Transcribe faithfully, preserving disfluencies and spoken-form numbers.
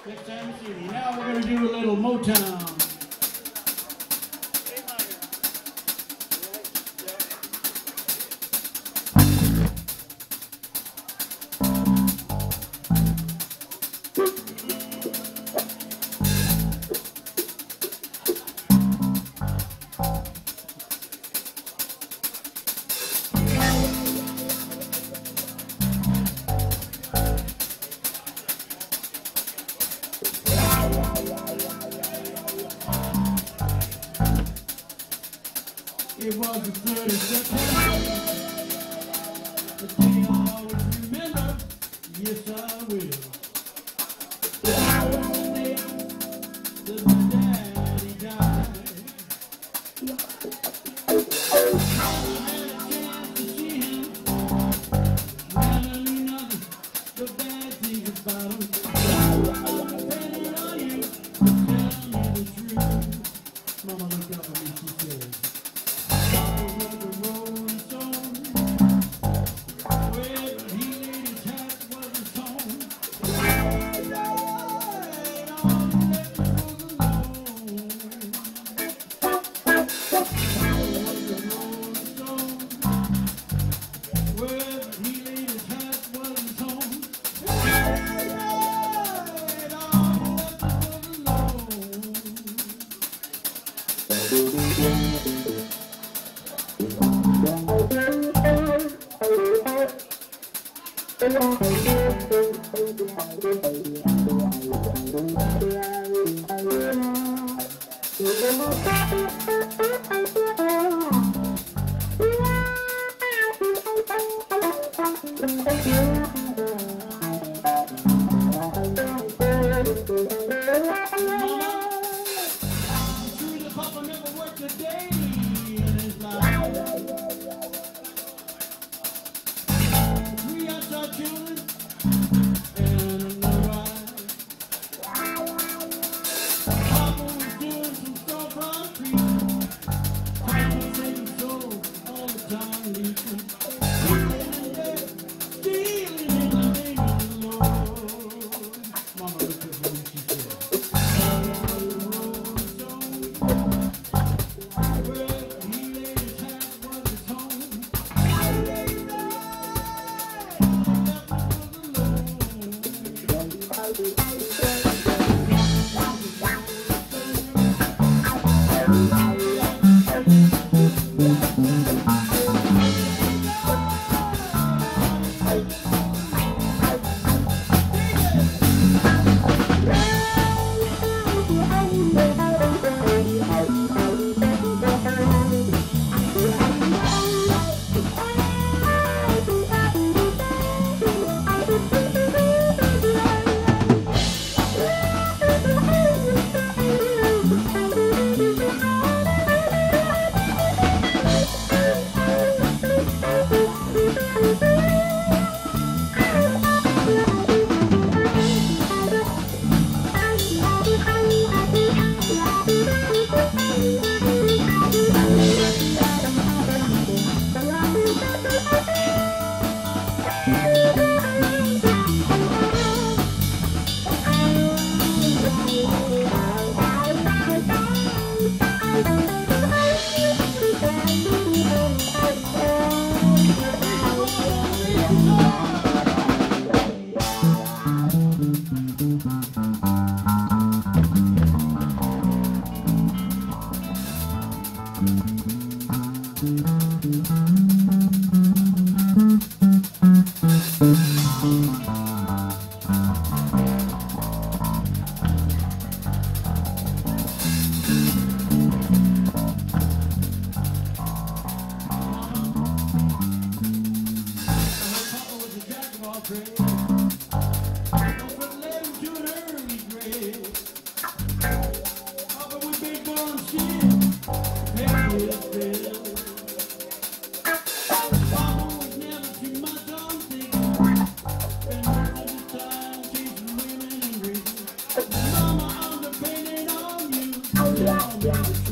Next time you see me. Now we're going to do a little Motown. It was the third of September, the day I'll always remember. Yes, I will. That was the day that my daddy died. I had a chance to see him, really nothing but bad things about him. I'm depending on you to tell me the truth. Mama looked up at me, she said, Yeah.